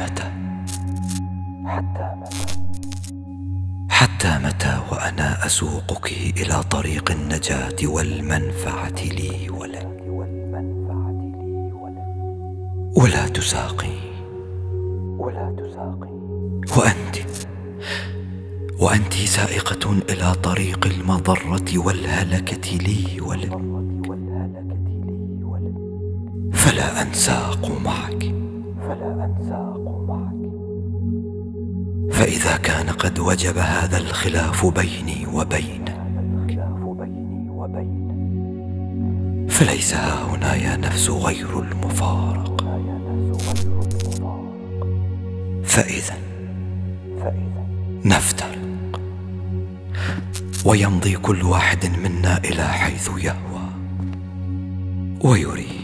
متى؟ حتى متى وأنا أسوقك إلى طريق النجاة والمنفعة لي ولك؟ ولا تساقي وأنت سائقة إلى طريق المضرة والهلكة لي ولك. فلا أنساق معك، فإذا كان قد وجب هذا الخلاف بيني وبينك، فليس هاهنا يا نفس غير المفارقة. فإذا نفترق ويمضي كل واحد منا إلى حيث يهوى ويريد.